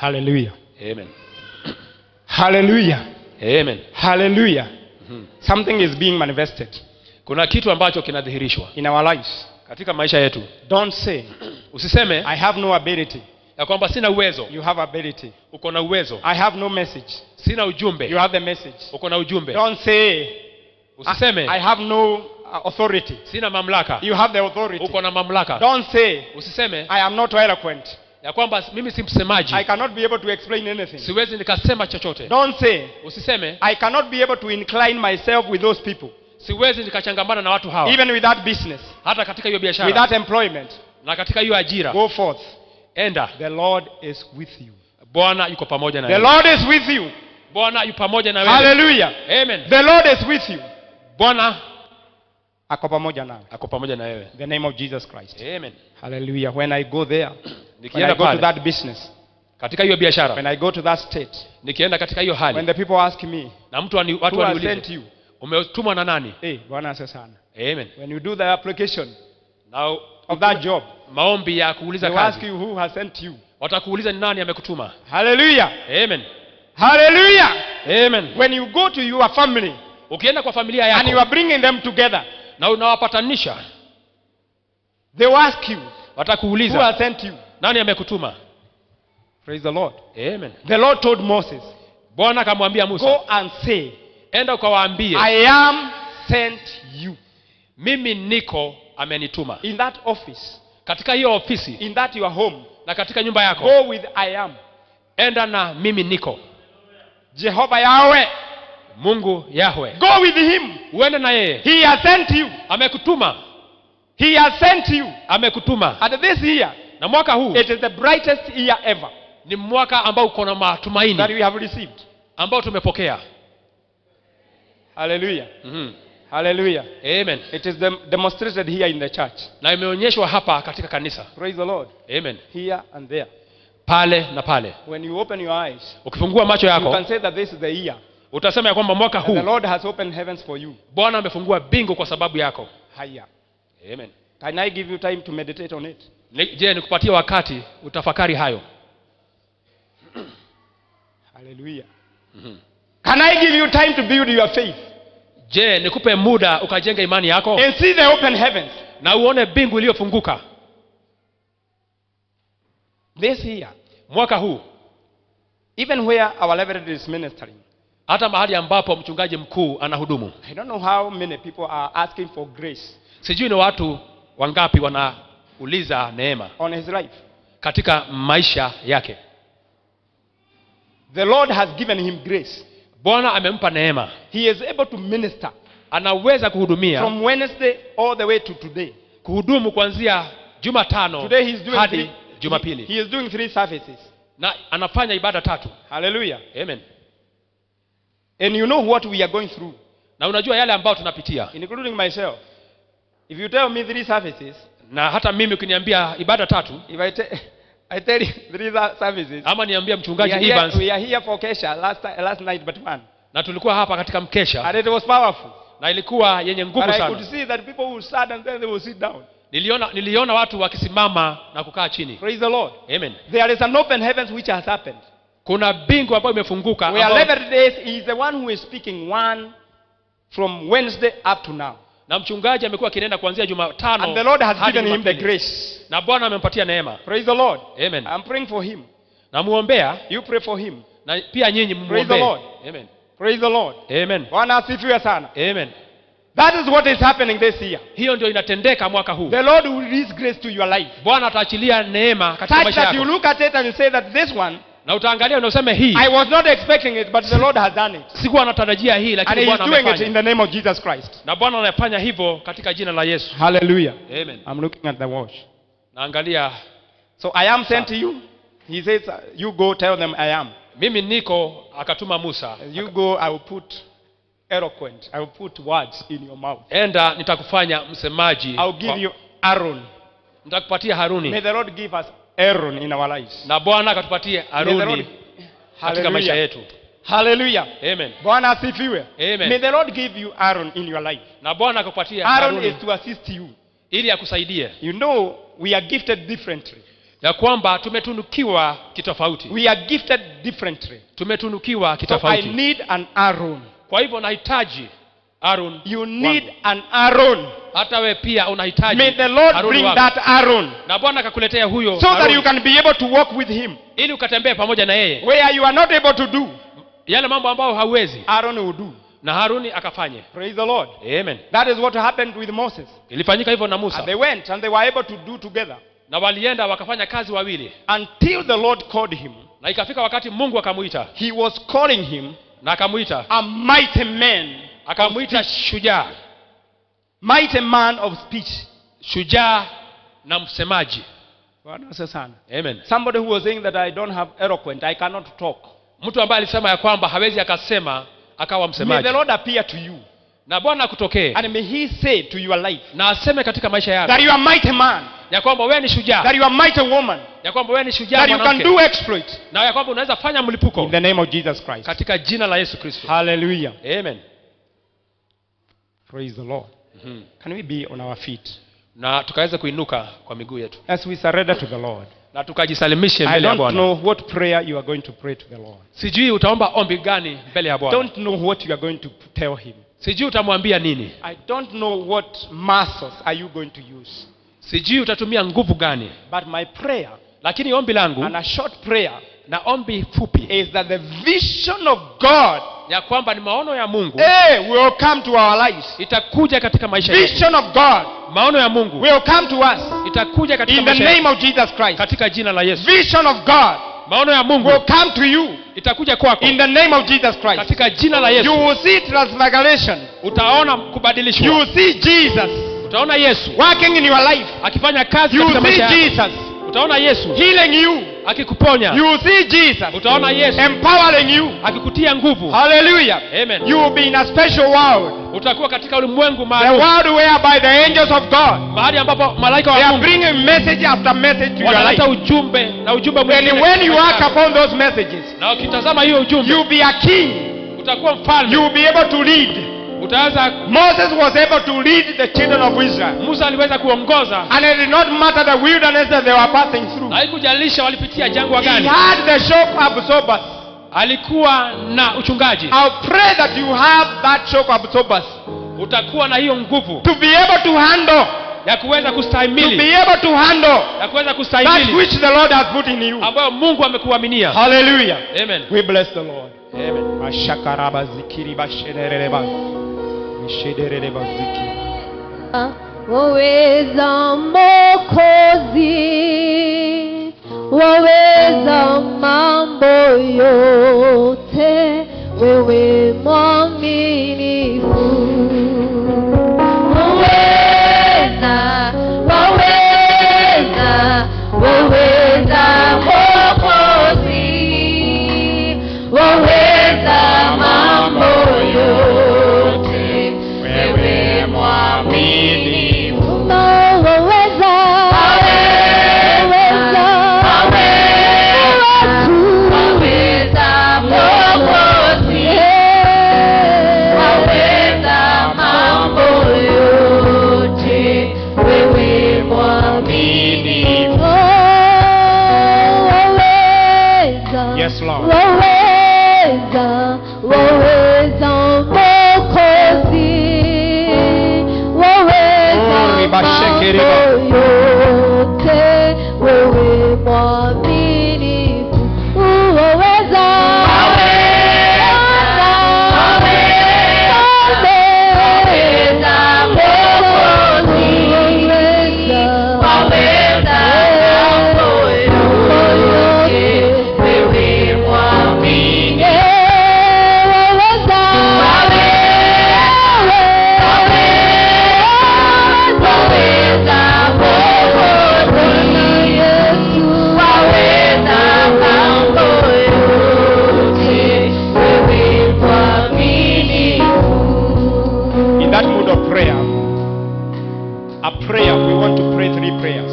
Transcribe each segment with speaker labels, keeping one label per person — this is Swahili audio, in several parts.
Speaker 1: Hallelujah.
Speaker 2: Amen.
Speaker 1: Hallelujah.
Speaker 2: Amen.
Speaker 1: Hallelujah. Something is being manifested
Speaker 2: Kuna kitu ambacho kinadhihirishwa
Speaker 1: in our lives.
Speaker 2: katika maisha yetu.
Speaker 1: Don't say,
Speaker 2: Usiseme
Speaker 1: I have no ability.
Speaker 2: ya kwamba sina uwezo.
Speaker 1: You have ability.
Speaker 2: Uko na uwezo.
Speaker 1: I have no message.
Speaker 2: Sina ujumbe.
Speaker 1: You have the message.
Speaker 2: Uko na ujumbe.
Speaker 1: Don't say,
Speaker 2: Usiseme
Speaker 1: I have no authority.
Speaker 2: sina mamlaka.
Speaker 1: You have the authority.
Speaker 2: Uko na mamlaka.
Speaker 1: Don't say,
Speaker 2: Usiseme
Speaker 1: I am not eloquent.
Speaker 2: ya kwamba mimi si msemaji.
Speaker 1: I cannot be able to explain anything.
Speaker 2: Siwezi nikasema chochote.
Speaker 1: Don't say,
Speaker 2: Usiseme
Speaker 1: I cannot be able to incline myself with those people.
Speaker 2: siwezi nikachangamana na watu hawa.
Speaker 1: Even with that business,
Speaker 2: Hata katika hiyo
Speaker 1: with
Speaker 2: biashara
Speaker 1: that employment.
Speaker 2: na katika hiyo ajira.
Speaker 1: Go forth.
Speaker 2: Enda.
Speaker 1: The Lord is with you.
Speaker 2: Bwana yuko pamoja na
Speaker 1: The
Speaker 2: wewe.
Speaker 1: Lord is with you.
Speaker 2: Bwana yuko pamoja na wewe.
Speaker 1: Hallelujah.
Speaker 2: Amen.
Speaker 1: The Lord is with you.
Speaker 2: Bwana
Speaker 1: Ako pamoja nawe.
Speaker 2: ako pamoja na wewe.
Speaker 1: In the name of Jesus Christ.
Speaker 2: Amen.
Speaker 1: Hallelujah. When I go there, when I
Speaker 2: Nikienda
Speaker 1: go to
Speaker 2: pale
Speaker 1: that business,
Speaker 2: katika hiyo biashara,
Speaker 1: when I go to that state,
Speaker 2: nikienda katika hiyo
Speaker 1: when
Speaker 2: hali
Speaker 1: the people ask me,
Speaker 2: na watu
Speaker 1: who has
Speaker 2: waniulize
Speaker 1: sent you?
Speaker 2: umetumwa na nani?
Speaker 1: Hey, Bwana asifiwe sana.
Speaker 2: Amen.
Speaker 1: When you do the application
Speaker 2: Na
Speaker 1: of that job,
Speaker 2: maombi ya kuuliza
Speaker 1: they will ask
Speaker 2: kazi,
Speaker 1: you who has sent you.
Speaker 2: watakuuliza ni nani amekutuma.
Speaker 1: Hallelujah.
Speaker 2: Amen.
Speaker 1: Hallelujah.
Speaker 2: Amen.
Speaker 1: When you go to your family
Speaker 2: Ukienda kwa familia
Speaker 1: and you
Speaker 2: yako
Speaker 1: are bringing them together,
Speaker 2: na unawapatanisha,
Speaker 1: they will ask you, who
Speaker 2: watakuuliza
Speaker 1: has sent you?
Speaker 2: nani amekutuma.
Speaker 1: Praise the Lord.
Speaker 2: Amen.
Speaker 1: The Lord told Moses,
Speaker 2: Bwana akamwambia Musa,
Speaker 1: go and say,
Speaker 2: enda ukawaambie
Speaker 1: I am sent you.
Speaker 2: mimi niko amenituma.
Speaker 1: In that office,
Speaker 2: Katika hiyo ofisi
Speaker 1: in that your home,
Speaker 2: na katika nyumba yako,
Speaker 1: go with I am.
Speaker 2: enda na mimi niko.
Speaker 1: Jehovah Yahweh.
Speaker 2: Mungu Yahwe.
Speaker 1: Go with him.
Speaker 2: Uende na yeye.
Speaker 1: He has sent you.
Speaker 2: Amekutuma.
Speaker 1: He has sent you.
Speaker 2: Amekutuma.
Speaker 1: And this year,
Speaker 2: Na mwaka huu
Speaker 1: it is the brightest year ever
Speaker 2: ni mwaka ambao uko na
Speaker 1: that
Speaker 2: matumaini
Speaker 1: we have received.
Speaker 2: ambao tumepokea.
Speaker 1: Hallelujah. Hallelujah.
Speaker 2: Amen.
Speaker 1: It is demonstrated here in the church.
Speaker 2: Na imeonyeshwa hapa katika kanisa.
Speaker 1: Praise the Lord.
Speaker 2: Amen.
Speaker 1: Here and there.
Speaker 2: Pale na pale.
Speaker 1: When you open your eyes,
Speaker 2: Ukifungua macho
Speaker 1: you
Speaker 2: yako,
Speaker 1: can say that this is the year.
Speaker 2: utasema ya kwamba mwaka
Speaker 1: And the
Speaker 2: huu
Speaker 1: Lord has opened heavens for you.
Speaker 2: Bwana amefungua bingu kwa sababu yako.
Speaker 1: Higher.
Speaker 2: Amen.
Speaker 1: Can I give you time to meditate on it?
Speaker 2: Je, nikupatie wakati utafakari hayo?
Speaker 1: Hallelujah. Can I give you time to build your faith
Speaker 2: Je, nikupe muda ukajenga imani yako
Speaker 1: and see the open heavens?
Speaker 2: na uone bingu iliyofunguka?
Speaker 1: This year,
Speaker 2: Mwaka huu
Speaker 1: even where our Reverend is ministering,
Speaker 2: hata mahali ambapo mchungaji mkuu anahudumu,
Speaker 1: I don't know how many people are asking for grace
Speaker 2: sijui ni watu wangapi wanauliza neema
Speaker 1: on his life.
Speaker 2: katika maisha yake.
Speaker 1: The Lord has given him grace.
Speaker 2: Bwana amempa neema,
Speaker 1: He is able to minister
Speaker 2: anaweza kuhudumia,
Speaker 1: from Wednesday all the way to today.
Speaker 2: kuhudumu kuanzia Jumatano
Speaker 1: Today he is doing
Speaker 2: hadi
Speaker 1: he
Speaker 2: Jumapili,
Speaker 1: is doing 3 services.
Speaker 2: na anafanya ibada 3.
Speaker 1: Hallelujah.
Speaker 2: Amen.
Speaker 1: And you know what we are going through,
Speaker 2: Na unajua yale ambayo tunapitia,
Speaker 1: including myself. If you tell me 3 services,
Speaker 2: na hata mimi ukiniambia ibada 3
Speaker 1: if I tell you 3 services,
Speaker 2: ama niambia
Speaker 1: we
Speaker 2: mchungaji
Speaker 1: are,
Speaker 2: Evans,
Speaker 1: we are here for Kesha last night but one.
Speaker 2: na tulikuwa hapa katika mkesha
Speaker 1: And it was powerful.
Speaker 2: na ilikuwa yenye
Speaker 1: But
Speaker 2: nguvu
Speaker 1: I could
Speaker 2: sana.
Speaker 1: see that people would stand and then they would sit down.
Speaker 2: Niliona watu wakisimama na kukaa chini.
Speaker 1: Praise the Lord.
Speaker 2: Amen.
Speaker 1: There is an open heavens which has happened.
Speaker 2: Kuna bingu ambayo imefunguka
Speaker 1: Where
Speaker 2: ambayo,
Speaker 1: 11 days he is the one who is speaking one from Wednesday up to now.
Speaker 2: na mchungaji amekuwa kinenda kuanzia Jumatano
Speaker 1: And the Lord has
Speaker 2: hadi
Speaker 1: given him the
Speaker 2: Jumapili.
Speaker 1: grace.
Speaker 2: Na Bwana amempatia neema.
Speaker 1: Praise the Lord.
Speaker 2: Amen.
Speaker 1: I'm praying for him.
Speaker 2: Na muombea,
Speaker 1: You pray for him.
Speaker 2: na pia nyinyi
Speaker 1: Praise the
Speaker 2: muombe.
Speaker 1: Lord.
Speaker 2: Amen.
Speaker 1: Praise the Lord.
Speaker 2: Amen.
Speaker 1: Bwana asifiwe sana.
Speaker 2: Amen.
Speaker 1: That is what is happening this year.
Speaker 2: Hiyo ndio inatendeka mwaka huu.
Speaker 1: The Lord will release grace to your life.
Speaker 2: Bwana ataachilia neema katika
Speaker 1: Such
Speaker 2: maisha
Speaker 1: that you
Speaker 2: yako.
Speaker 1: look at it and you say that this one,
Speaker 2: Na utaangalia na useme hii
Speaker 1: I was not expecting it, but the Lord has done it.
Speaker 2: sikuwa natarajia hii,
Speaker 1: And
Speaker 2: lakini
Speaker 1: he is
Speaker 2: Bwana
Speaker 1: doing it in
Speaker 2: amefanya.
Speaker 1: the name of Jesus Christ.
Speaker 2: Na Bwana anafanya hivyo katika jina la Yesu.
Speaker 1: Hallelujah.
Speaker 2: Amen.
Speaker 1: I'm looking at the watch.
Speaker 2: Naangalia,
Speaker 1: So I am sent to you. He says, you go tell them I am.
Speaker 2: mimi niko, akatuma Musa.
Speaker 1: You go, I will put eloquent. I will put words in your mouth.
Speaker 2: Enda nitakufanya msemaji.
Speaker 1: I will give you Aaron.
Speaker 2: Nitakupatia
Speaker 1: May
Speaker 2: Haruni.
Speaker 1: the Lord give us Aaron in our lives.
Speaker 2: Na Bwana akatupatie
Speaker 1: May the Lord-
Speaker 2: Haruni katika maisha
Speaker 1: Hallelujah.
Speaker 2: yetu.
Speaker 1: Hallelujah.
Speaker 2: Amen.
Speaker 1: Bwana asifiwe.
Speaker 2: Amen.
Speaker 1: May the Lord give you Aaron in your life.
Speaker 2: Na Bwana akakupatia
Speaker 1: Aaron
Speaker 2: Haruni
Speaker 1: is to assist you.
Speaker 2: ili akusaidie.
Speaker 1: You know, we are gifted differently.
Speaker 2: ya kwamba tumetunukiwa kitofauti.
Speaker 1: We are gifted differently.
Speaker 2: Tumetunukiwa
Speaker 1: So I
Speaker 2: kitofauti.
Speaker 1: need an Aaron.
Speaker 2: Kwa hivyo nahitaji Aaron.
Speaker 1: You need
Speaker 2: wangu.
Speaker 1: an Aaron.
Speaker 2: Hata wewe pia unahitaji.
Speaker 1: May the Lord
Speaker 2: Aaron
Speaker 1: bring
Speaker 2: wako.
Speaker 1: that Aaron,
Speaker 2: Na Bwana akakuletea huyo
Speaker 1: so that
Speaker 2: Aaron,
Speaker 1: you can be able to walk with him.
Speaker 2: ili ukatembee pamoja na yeye.
Speaker 1: Where you are not able to do,
Speaker 2: Yale mambo ambayo hauwezi,
Speaker 1: Aaron will do.
Speaker 2: na Haruni akafanye.
Speaker 1: Praise the Lord.
Speaker 2: Amen.
Speaker 1: That is what happened with Moses.
Speaker 2: Ilifanyika hivyo na
Speaker 1: And
Speaker 2: Musa.
Speaker 1: they went and they were able to do together
Speaker 2: Na walienda wakafanya kazi wawili.
Speaker 1: until the Lord called him.
Speaker 2: Na ikafika wakati Mungu akamuita.
Speaker 1: He was calling him
Speaker 2: Na akamuita.
Speaker 1: a mighty man,
Speaker 2: Akamuita shujaa.
Speaker 1: mighty man of speech.
Speaker 2: Shujaa na msemaji.
Speaker 1: Bwana asifiwe sana.
Speaker 2: Amen.
Speaker 1: Somebody who was saying that I don't have eloquent, I cannot talk.
Speaker 2: Mtu ambaye alisema ya kwamba hawezi akasema akawa
Speaker 1: May
Speaker 2: msemaji.
Speaker 1: the Lord appear to you
Speaker 2: Na Bwana akutokee.
Speaker 1: and may he say to your life
Speaker 2: Na aseme katika maisha yako
Speaker 1: that you are mighty man,
Speaker 2: ya kwamba wewe ni shujaa.
Speaker 1: that you are mighty woman,
Speaker 2: Ya kwamba wewe ni shujaa
Speaker 1: that you can
Speaker 2: mwanamke.
Speaker 1: do exploit
Speaker 2: Na ya kwamba unaweza fanya mlipuko
Speaker 1: in the name of Jesus Christ.
Speaker 2: katika jina la Yesu Kristo.
Speaker 1: Hallelujah.
Speaker 2: Amen.
Speaker 1: Praise the Lord. Can we be on our feet
Speaker 2: Na tukaweza kuinuka kwa miguu yetu.
Speaker 1: as we surrender to the Lord?
Speaker 2: Na tukajisalimishe
Speaker 1: I
Speaker 2: mbele ya
Speaker 1: don't
Speaker 2: Bwana.
Speaker 1: know what prayer you are going to pray to the Lord.
Speaker 2: Sijui utaomba ombi gani mbele ya Bwana.
Speaker 1: Don't know what you are going to tell him.
Speaker 2: Sijui utamwambia nini.
Speaker 1: I don't know what muscles are you going to use.
Speaker 2: Sijui utatumia nguvu gani.
Speaker 1: But my prayer,
Speaker 2: Lakini ombi langu
Speaker 1: and a short prayer,
Speaker 2: na ombi fupi
Speaker 1: is that the vision of God
Speaker 2: ya kwamba ni maono ya Mungu
Speaker 1: will come to our lives.
Speaker 2: itakuja katika maisha yetu.
Speaker 1: Vision of God
Speaker 2: Maono ya Mungu
Speaker 1: will come to us
Speaker 2: itakuja katika
Speaker 1: in the
Speaker 2: maisha yetu.
Speaker 1: name of Jesus Christ.
Speaker 2: Katika jina la Yesu.
Speaker 1: Vision of God
Speaker 2: Maono ya Mungu
Speaker 1: will come to you
Speaker 2: itakuja kwako
Speaker 1: in the name of Jesus Christ.
Speaker 2: katika jina la
Speaker 1: You
Speaker 2: Yesu.
Speaker 1: will see transfiguration.
Speaker 2: Utaona
Speaker 1: You
Speaker 2: kubadilishwa.
Speaker 1: will see Jesus
Speaker 2: Utaona Yesu
Speaker 1: working in your life.
Speaker 2: akifanya kazi
Speaker 1: You
Speaker 2: katika
Speaker 1: will see
Speaker 2: maisha yako.
Speaker 1: Jesus
Speaker 2: Utaona Yesu
Speaker 1: healing you.
Speaker 2: akikuponya.
Speaker 1: You will see Jesus
Speaker 2: Utaona Yesu
Speaker 1: empowering you.
Speaker 2: akikutia nguvu.
Speaker 1: Hallelujah.
Speaker 2: Amen.
Speaker 1: You will be in a special world.
Speaker 2: Utakuwa katika ulimwengu
Speaker 1: The
Speaker 2: maalum.
Speaker 1: world whereby the angels of God,
Speaker 2: Mahali ambapo malaika
Speaker 1: they
Speaker 2: wa
Speaker 1: are
Speaker 2: Mungu
Speaker 1: bringing message after message to your
Speaker 2: wanaleta
Speaker 1: life.
Speaker 2: ujumbe na ujumbe
Speaker 1: And
Speaker 2: mwingine.
Speaker 1: when you
Speaker 2: katika
Speaker 1: act
Speaker 2: maisha yako.
Speaker 1: upon those messages,
Speaker 2: Na ukitazama hiyo ujumbe
Speaker 1: you will be a king.
Speaker 2: utakuwa mfalme.
Speaker 1: You will be able to lead.
Speaker 2: Utaweza.
Speaker 1: Moses was able to lead the children of Israel.
Speaker 2: Musa aliweza kuongoza.
Speaker 1: And it did not matter the wilderness that they were passing through.
Speaker 2: Na haikujalisha walipitia jangwa
Speaker 1: He
Speaker 2: gani.
Speaker 1: had the shock absorbers.
Speaker 2: Alikuwa na uchungaji.
Speaker 1: I'll pray that you have that shock absorbers
Speaker 2: Utakuwa na hiyo nguvu
Speaker 1: to be able to handle,
Speaker 2: ya kuweza
Speaker 1: to
Speaker 2: kustahimili,
Speaker 1: be able to handle
Speaker 2: ya kuweza
Speaker 1: that
Speaker 2: kustahimili
Speaker 1: which the Lord has put in you.
Speaker 2: ambayo Mungu amekuaminia.
Speaker 1: Hallelujah.
Speaker 2: Amen.
Speaker 1: We bless the Lord.
Speaker 2: Amen.
Speaker 1: Mashakaraba zikiri bashenereba. Mishedereba zikiri.
Speaker 3: Waweza Mwokozi, waweza mambo yote, wewe mwaminifu. Waweza, waweza, waweza Mwokozi, waweza mambo yote, wewe mwaminifu.
Speaker 1: Yes, Lord.
Speaker 3: Waweza, waweza Mwokozi, waweza
Speaker 1: Oh, ribasheke riba.
Speaker 3: mambo yote, wewe mwaminifu. Waweza, waweza Mwokozi, waweza mambo yote, wewe mwaminifu.
Speaker 1: In that mood of prayer, a prayer, we want to pray 3 prayers.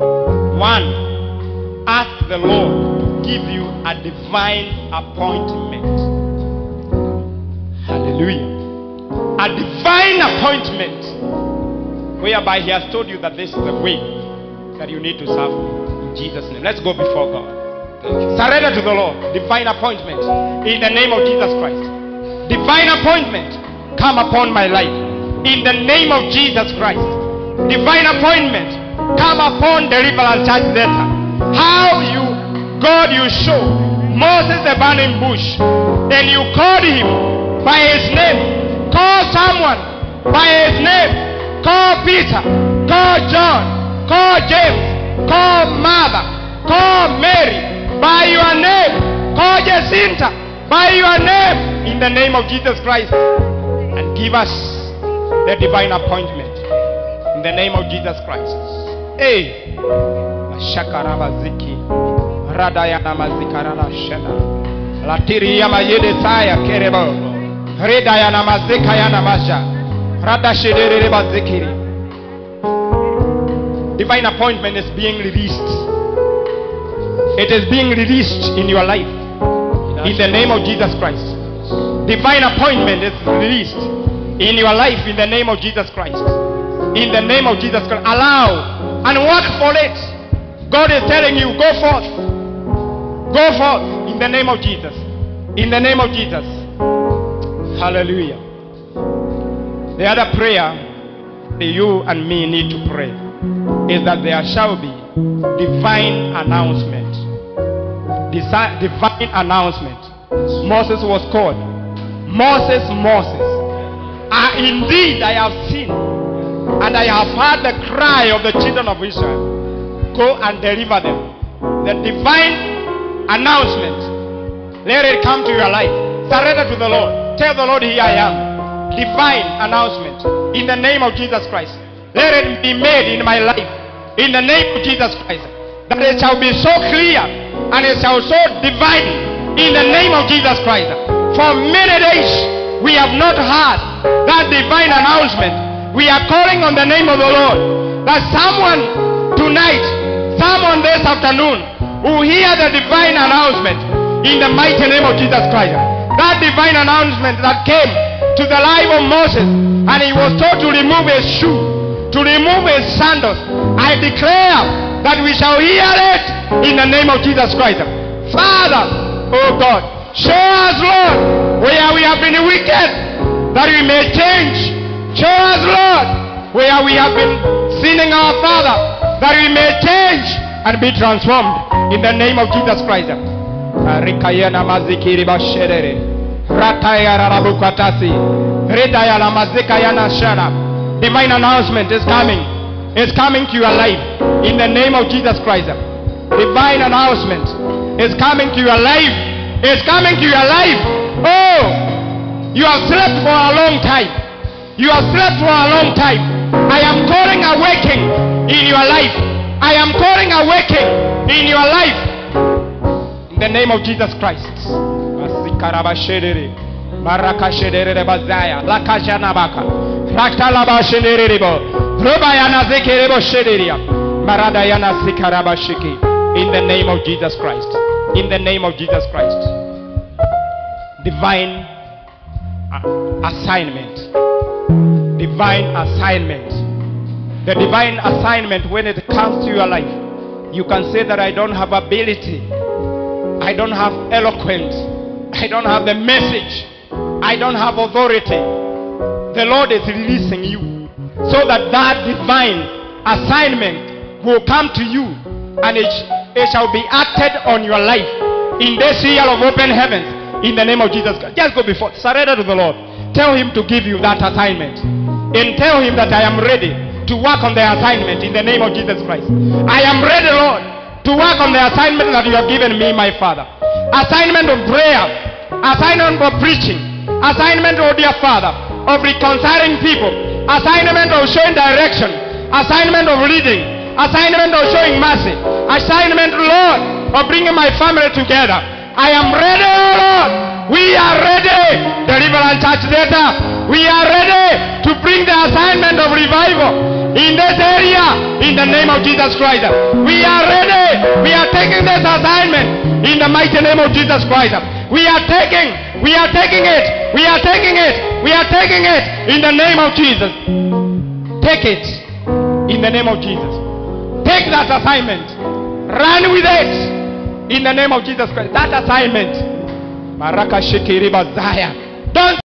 Speaker 1: 1, ask the Lord to give you a divine appointment. Hallelujah. A divine appointment whereby He has told you that this is the way that you need to serve me. Jesus' name. Let's go before God.
Speaker 2: Thank you.
Speaker 1: Surrender to the Lord. Divine appointment in the name of Jesus Christ. Divine appointment come upon my life in the name of Jesus Christ. Divine appointment come upon Deliverance Church Delta. How you, God, you show Moses the burning bush, and you called him by his name. Call someone by his name. Call Peter. Call John. Call James. Call Mother. Call Mary by your name. Call Jacinta by your name in the name of Jesus Christ, and give us the divine appointment in the name of Jesus Christ. Hey, Shakarabaziki, Radayana Mazikarana Shana, Latiria Mayede Saya Kerebo, Redayana Mazikayana Masha, Radashede Bazikiri. Divine appointment is being released. It is being released in your life in the name of Jesus Christ. Divine appointment is released in your life in the name of Jesus Christ. In the name of Jesus Christ. Allow and work for it. God is telling you, go forth. Go forth in the name of Jesus. In the name of Jesus. Hallelujah. The other prayer that you and me need to pray is that there shall be divine announcement. Divine announcement. Moses was called. Moses, indeed I have seen and I have heard the cry of the children of Israel. Go and deliver them. The divine announcement, let it come to your life. Surrender to the Lord. Tell the Lord, here I am. Divine announcement in the name of Jesus Christ. Let it be made in my life in the name of Jesus Christ, that it shall be so clear and it shall so divine in the name of Jesus Christ. For many days we have not heard that divine announcement. We are calling on the name of the Lord, that someone tonight, someone this afternoon will hear the divine announcement in the mighty name of Jesus Christ. That divine announcement that came to the life of Moses, and he was told to remove his shoe, to remove his sandals. I declare that we shall hear it in the name of Jesus Christ. Father, oh God, show us, Lord, where we have been wicked, that we may change. Show us, Lord, where we have been sinning, our Father, that we may change and be transformed in the name of Jesus Christ. Rikayana mazikiri basherere, ratayara rabukatasi, redayala mazikayana shana. Divine announcement is coming. It's coming to your life in the name of Jesus Christ. Divine announcement is coming to your life. It's coming to your life. Oh, you have slept for a long time. You have slept for a long time. I am calling awakening in your life. I am calling awakening in your life in the name of Jesus Christ. Marakashedere bazaya, lakashanabaka, rakalabasheneribo, robayana zekerebo shederia, maradayana sikarabashiki. In the name of Jesus Christ. In the name of Jesus Christ. Divine assignment. Divine assignment. The divine assignment, when it comes to your life, you can say that I don't have ability, I don't have eloquence, I don't have the message, I don't have authority. The Lord is releasing you so that that divine assignment will come to you, and it shall be acted on your life in this year of open heavens in the name of Jesus Christ. Just go before, surrender to the Lord. Tell him to give you that assignment, and tell him that I am ready to work on the assignment in the name of Jesus Christ. I am ready, Lord, to work on the assignment that you have given me, my Father. Assignment of prayer, assignment of preaching, assignment, oh dear Father, of reconciling people, assignment of showing direction, assignment of leading, assignment of showing mercy, assignment, Lord, of bringing my family together. I am ready, oh Lord. We are ready. Deliverance Church Delta, we are ready to bring the assignment of revival in this area in the name of Jesus Christ. We are ready. We are taking this assignment in the mighty name of Jesus Christ. We are taking it. We are taking it in the name of Jesus. Take it in the name of Jesus. Take that assignment. Run with it in the name of Jesus Christ. That assignment. Maraka Shikiri Bazaya. Don't